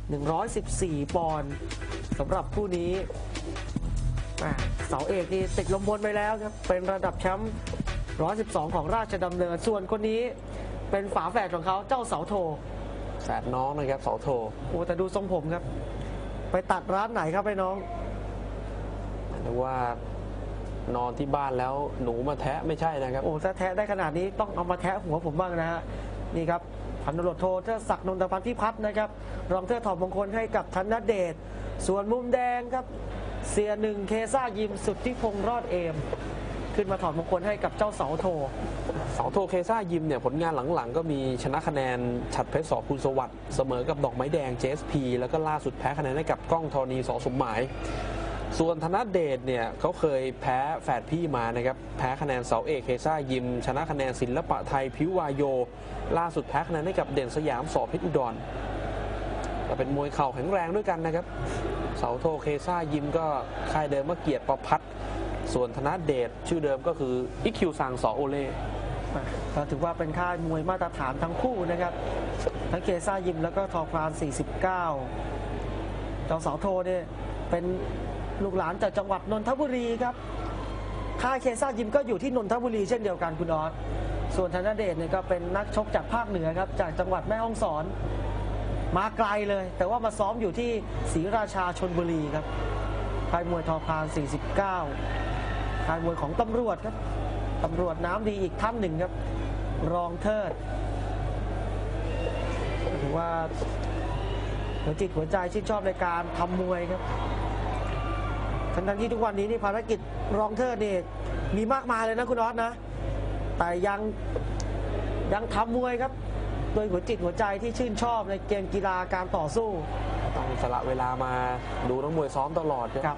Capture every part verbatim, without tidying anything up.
หนึ่งร้อยสิบสี่ปอนด์สำหรับคู่นี้เสาเอกนี่ติดลมบนไปแล้วครับเป็นระดับแชมป์หนึ่งร้อยสิบสองของราชดำเนินส่วนคนนี้เป็นฝาแฝดของเขาเจ้าเสาโทแฝดน้องนะครับเสาโทโอ้แต่ดูทรงผมครับไปตัดร้านไหนครับไปน้องหรือว่านอนที่บ้านแล้วหนูมาแทะไม่ใช่นะครับโอ้ถ้าแทะได้ขนาดนี้ต้องเอามาแทะหัวผมบ้างนะฮะนี่ครับพันตำรวจโทเทิดศักดิ์นนทพันธ์พิพัฒน์นะครับรองเทิดถอดมงคลให้กับธนเดชส่วนมุมแดงครับเสียหนึ่งเคซ่ายิมสุดที่พงษ์รอดเอมขึ้นมาถอดมงคลให้กับเจ้าเสาโทเสาโทเคซ่ายิมเนี่ยผลงานหลังๆก็มีชนะคะแนนฉัตรเพชรสอภูลสวัสดิ์เสมอกับดอกไม้แดง เจ เอส พี แล้วก็ล่าสุดแพ้คะแนนให้กับกล้องธรณีสอสมหมายส่วนธนเดชเนี่ยเขาเคยแพ้แฝดพี่มานะครับแพ้คะแนนเสาเอกเคซ่ายิมชนะคะแนนศิลปะไทยพิววายโยล่าสุดแพ้คะแนนให้กับเด่นสยามสอเพชรอุดรแต่เป็นมวยเข่าแข็งแรงด้วยกันนะครับเสาโทเคซ่ายิมก็ค่ายเดิมเมื่อเกียรติประพัฒน์ส่วนธนเดชชื่อเดิมก็คืออิคิวซังสอโอเล่ก็ถือว่าเป็นค่ายมวยมาตรฐานทั้งคู่นะครับทั้งเคซ่ายิมแล้วก็ทอพลานสี่สิบเก้าเจ้าเสาโทเนี่ยเป็นลูกหลานจากจังหวัดนนทบุรีครับค่ายเคซ่ายิมก็อยู่ที่นนทบุรีเช่นเดียวกันคุณออสส่วนธนเดชเนี่ยก็เป็นนักชกจากภาคเหนือครับจากจังหวัดแม่ฮ่องสอนมาไกลเลยแต่ว่ามาซ้อมอยู่ที่ศรีราชาชลบุรีครับค่ายมวยทอพลานสี่สิบเก้าค่ายมวยของตำรวจครับตำรวจน้ำดีอีกท่านหนึ่งครับรองเทิดถือว่าหัวจิตหัวใจชื่นชอบในการทำมวยครับทั้งที่ทุกวันนี้นี่ภารกิจรองเทิดนี่มีมากมายเลยนะคุณออสนะแต่ยังยังทำมวยครับโดยหัวจิตหัวใจที่ชื่นชอบในเกมกีฬาการต่อสู้ต้องสละเวลามาดูนักมวยซ้อมตลอดครับ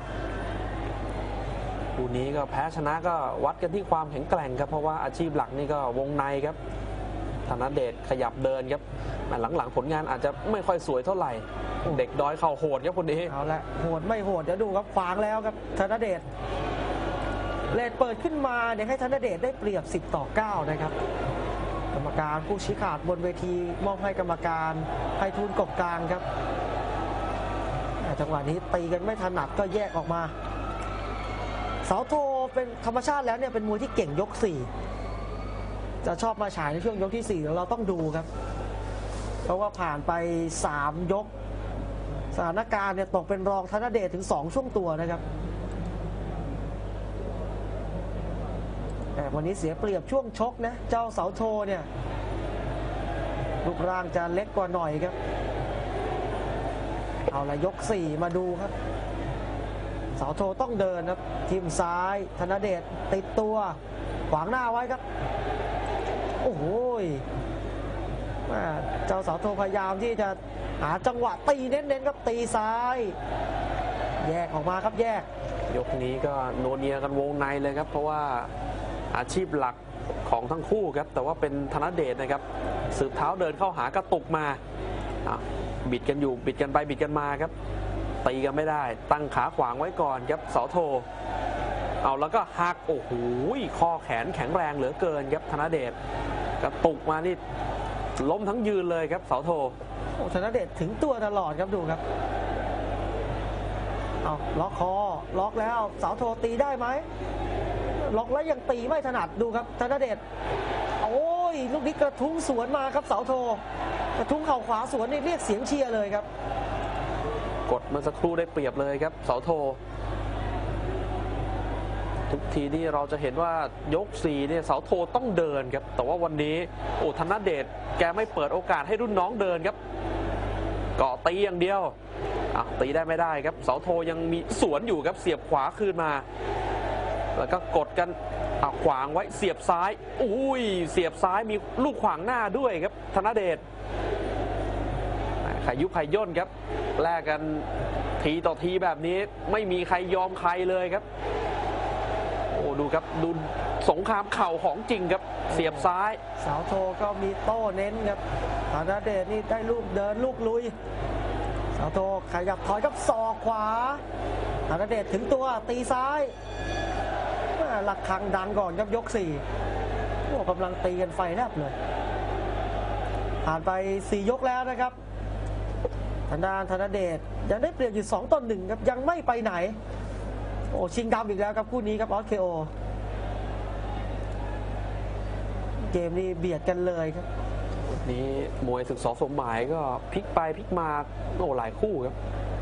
คู่นี้ก็แพ้ชนะก็วัดกันที่ความแข็งแกร่งครับเพราะว่าอาชีพหลักนี่ก็วงในครับธนเดชขยับเดินครับหลังๆผลงานอาจจะไม่ค่อยสวยเท่าไหร่เด็กดอยเข่าโหดครับคนนี้เอาละโหดไม่โหดเดี๋ยวดูครับขวางแล้วครับธนเดชเลดเปิดขึ้นมาเดี๋ยวให้ธนเดชได้เปรียบสิบต่อเก้านะครับกรรมการผู้ชี้ขาดบนเวทีมอบให้กรรมการไพฑูรย์กบกลางครับจังหวะนี้ตีกันไม่ถนัดก็แยกออกมาเสาโทเป็นธรรมชาติแล้วเนี่ยเป็นมวยที่เก่งยกสี่จะชอบมาฉายในช่วงยกที่สี่เราต้องดูครับเพราะว่าผ่านไปสามยกสถานการณ์เนี่ยตกเป็นรองธนเดชถึงสองช่วงตัวนะครับแต่วันนี้เสียเปรียบช่วงชกนะเจ้าเสาโทเนี่ยรูปร่างจะเล็กกว่าหน่อยครับเอาละยกสี่มาดูครับเสาโทต้องเดินครับทีมซ้ายธนเดชติดตัวขวางหน้าไว้ครับโอ้โหเจ้าเสาโทพยายามที่จะหาจังหวะตีเน้นๆครับตีซ้ายแยกออกมาครับแยกยกนี้ก็โนเนียกันวงในเลยครับเพราะว่าอาชีพหลักของทั้งคู่ครับแต่ว่าเป็นธนเดชนะครับสืบเท้าเดินเข้าหากระตุกมาบิดกันอยู่บิดกันไปบิดกันมาครับตีกันไม่ได้ตั้งขาขวางไว้ก่อนครับเสาโทเอาแล้วก็หักโอ้โหข้อแขนแข็งแรงเหลือเกินครับธนเดชกระตุกมานี่ล้มทั้งยืนเลยครับเสาโทโอ้ธนเดชถึงตัวตลอดครับดูครับเอาล็อกคอล็อกแล้วเสาโทตีได้ไหมล็อกแล้วยังตีไม่ถนัดดูครับธนเดชโอ้ยลูกนี้กระทุ้งสวนมาครับเสาโทกระทุ้งเข่าขวาสวนนี่เรียกเสียงเชียร์เลยครับกดเมื่อสักครู่ได้เปรียบเลยครับเสาโททุกทีนี่เราจะเห็นว่ายกสี่เนี่ยเสาโทต้องเดินครับแต่ว่าวันนี้โอ้ธนเดชแกไม่เปิดโอกาสให้รุ่นน้องเดินครับเกาะตีอย่างเดียวอ่ะตีได้ไม่ได้ครับเสาโทยังมีสวนอยู่ครับเสียบขวาคืนมาแล้วก็กดกันอ่ะขวางไว้เสียบซ้ายอุ้ยเสียบซ้ายมีลูกขวางหน้าด้วยครับธนเดชขยุขย่นครับแลกกันทีต่อทีแบบนี้ไม่มีใครยอมใครเลยครับโอ้ดูครับดูสงครามเข่าของจริงครับเสียบซ้ายเสาโทก็มีโต้เน้นครับธนเดชนี่ได้ลูกเดินลูกลุยเสาโทขยับถอยกับศอกขวาธนเดชถึงตัวตีซ้ายหลักคังดังก่อนครับยกสี่โอ้กำลังตีกันไฟแลบเลยผ่านไปสี่ยกแล้วนะครับทางด้านธนเดชยังได้เปรียบอยู่สองต่อหนึ่งครับยังไม่ไปไหนโอ้ชิงดำอีกแล้วครับคู่นี้ครับออสเคโอเกมนี้เบียดกันเลยครับนี้มวยศึกสอสมหมายก็พลิกไปพลิกมาโอ้หลายคู่ครับ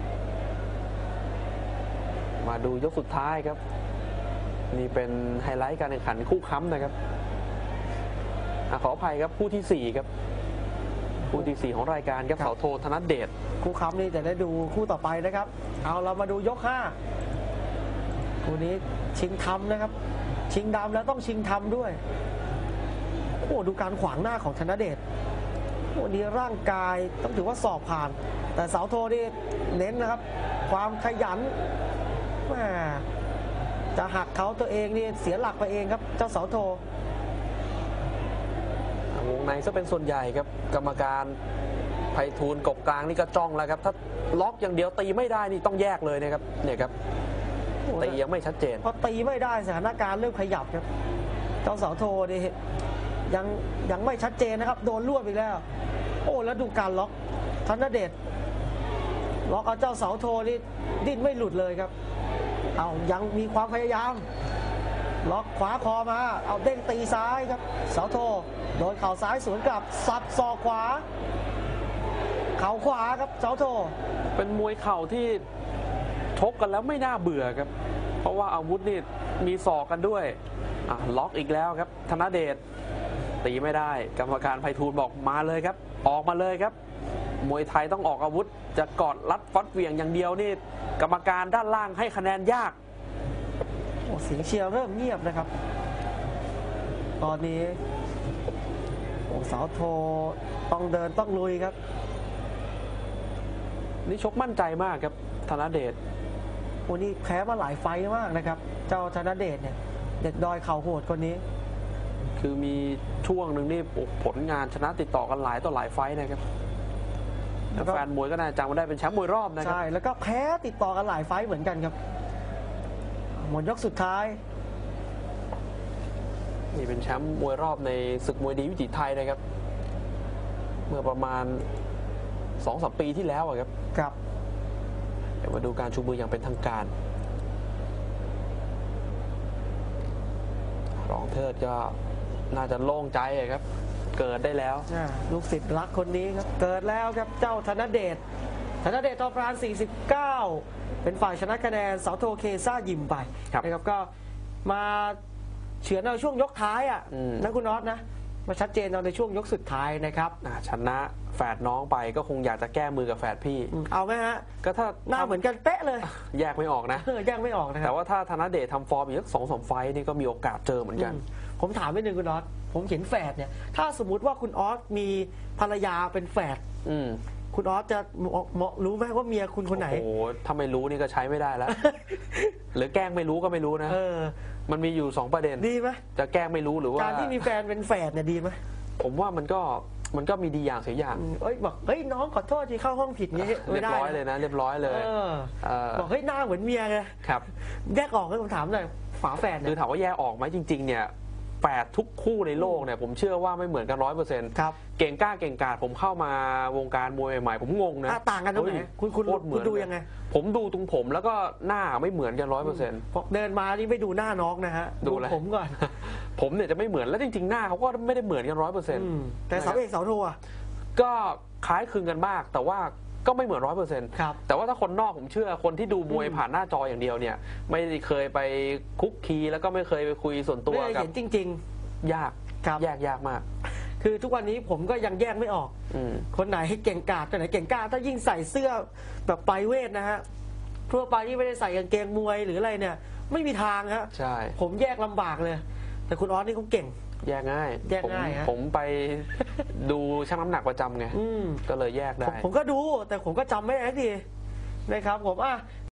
มาดูยกสุดท้ายครับนี่เป็นไฮไลท์การแข่งขันคู่ค้ำนะครับอ่ะขออภัยครับคู่ที่สี่ครับคู่ที่สี่ของรายการครับเสาโทธนเดชคู่ค้ำนี่จะได้ดูคู่ต่อไปนะครับเอาเรามาดูยกห้าคู่นี้ชิงทำนะครับชิงดำแล้วต้องชิงทำด้วยโอ้ดูการขวางหน้าของธนเดชวันนี้ร่างกายต้องถือว่าสอบผ่านแต่เสาโทนี่เน้นนะครับความขยันแหมจะหักเขาตัวเองนี่เสียหลักไปเองครับเจ้าเสาโทวงในซะเป็นส่วนใหญ่ครับกรรมการไพฑูรย์กบกลางนี่ก็จ้องแล้วครับถ้าล็อกอย่างเดียวตีไม่ได้นี่ต้องแยกเลยนะครับเนี่ยครับตียังไม่ชัดเจนพอตีไม่ได้สถานการณ์เริ่มขยับครับเจ้าเสาโทนี่ยังยังไม่ชัดเจนนะครับโดนรวบอีกแล้วโอ้แล้วดูการล็อกธนเดชล็อกเอาเจ้าเสาโทนี่ดิ้นไม่หลุดเลยครับเอายังมีความพยายามล็อกขวาคอมาเอาเด้งตีซ้ายครับเสาโทโดนเข่าซ้ายสวนกลับสับศอกขวาเข่าขวาครับเสาโทเป็นมวยเข่าที่ชกกันแล้วไม่น่าเบื่อครับเพราะว่าอาวุธนี่มีศอกกันด้วยอ่ะล็อกอีกแล้วครับธนเดชตีไม่ได้กรรมการไพฑูรย์บอกมาเลยครับออกมาเลยครับมวยไทยต้องออกอาวุธจะกอดรัดฟัดเหวี่ยงอย่างเดียวนี่กรรมการด้านล่างให้คะแนนยากโอ้เสียงเชียร์เริ่มเงียบนะครับตอนนี้โอ้เสาโทต้องเดินต้องลุยครับนี่ชกมั่นใจมากครับธนเดชโอ้นี่แพ้มาหลายไฟต์มากนะครับเจ้าธนเดชเนี่ยเด็กดอยเข่าโหดคนนี้คือมีช่วงหนึ่งนี่ผลงานชนะติดต่อกันหลายต่อหลายไฟต์นะครับแฟนมวยก็น่าจำมาได้เป็นแชมป์มวยรอบนะครับใช่แล้วก็แพ้ติดต่อกันหลายไฟต์เหมือนกันครับหมดยกสุดท้ายนี่เป็นแชมป์มวยรอบในศึกมวยดีวิถีไทยนะครับเมื่อประมาณ สองถึงสาม ปีที่แล้วครับครับเดี๋ยวมาดูการชูมืออย่างเป็นทางการรองเทิดก็น่าจะโล่งใจครับเกิดได้แล้วลูกศิษย์รักคนนี้ครับเกิดแล้วครับเจ้าธนเดชธนเดชทอพรานสี่สิบเก้าเป็นฝ่ายชนะคะแนนเสาโทเคซ่ายิมไปนะครับก็มาเฉือนในช่วงยกท้ายอ่ะนะคุณน็อตนะมาชัดเจนในช่วงยกสุดท้ายนะครับชนะแฝดน้องไปก็คงอยากจะแก้มือกับแฝดพี่เอาไหมฮะก็ถ้าหน้าเหมือนกันเป๊ะเลยแยกไม่ออกนะแยกไม่ออกนะครับแต่ว่าถ้าธนเดชทำฟอร์มอีกสักสองสามไฟต์นี่ก็มีโอกาสเจอเหมือนกันผมถามนิดนึงคุณน็อตผมเห็นแฝดเนี่ยถ้าสมมุติว่าคุณออสมีภรรยาเป็นแฝดคุณออสจะรู้ไหมว่าเมียคุณคนไหนโอ้โหถ้าไม่รู้นี่ก็ใช้ไม่ได้แล้ว หรือแกล้งไม่รู้ก็ไม่รู้นะมันมีอยู่สองประเด็นดีไหมจะแกล้งไม่รู้หรือว่าการที่มีแฟนเป็นแฝดเนี่ยดีไหมผมว่ามันก็มันก็มีดีอย่างเสียอย่างเอ้ยบอกเฮ้ยน้องขอโทษที่เข้าห้องผิดงี้ไม่ได้เรียบร้อยเลยนะเรียบร้อยเลยบอกเฮ้ยหน้าเหมือนเมียไงครับแยกออกให้ผมถามหน่อยฝาแฝดคือถามว่าแยกออกไหมจริงๆเนี่ยแฝดทุกคู่ในโลกเนี่ยผมเชื่อว่าไม่เหมือนกันร้อยเปอร์เซ็นต์ครับเก่งกล้าเก่งกาจผมเข้ามาวงการมวยใหม่ผมงงนะต่างกันตรงไหนคุณคุณคุณดูยังไงผมดูตรงผมแล้วก็หน้าไม่เหมือนกันร้อยเปอร์เซ็นต์เดินมานี่ไม่ดูหน้าน้องนะฮะดูผมก่อนผมเนี่ยจะไม่เหมือนแล้วจริงๆหน้าเขาก็ไม่ได้เหมือนกันร้อยเปอร์เซ็นต์แต่เสาเอกเสาโทอ่ะก็คล้ายคลึงกันมากแต่ว่าก็ไม่เหมือนร้อยเปอร์เซ็นต์แต่ว่าถ้าคนนอกผมเชื่อคนที่ดูมวยผ่านหน้าจออย่างเดียวเนี่ยไม่เคยไปคุกคีแล้วก็ไม่เคยไปคุยส่วนตัวกับเห็นจริงๆยากแยกยากมากคือทุกวันนี้ผมก็ยังแยกไม่ออกคนไหนให้เก่งกาจคนไหนเก่งกล้าถ้ายิ่งใส่เสื้อแบบปลายเวทนะฮะทั่วไปที่ไม่ได้ใส่กางเกงมวยหรืออะไรเนี่ยไม่มีทางฮะใช่ผมแยกลำบากเลยแต่คุณออสนี่เขาเก่งแยกง่ายแยกง่ายฮะผมไปดูชั่งน้ำหนักประจำไงก็เลยแยกได้ผมก็ดูแต่ผมก็จำไม่ได้ทีนะครับผมอ่ะ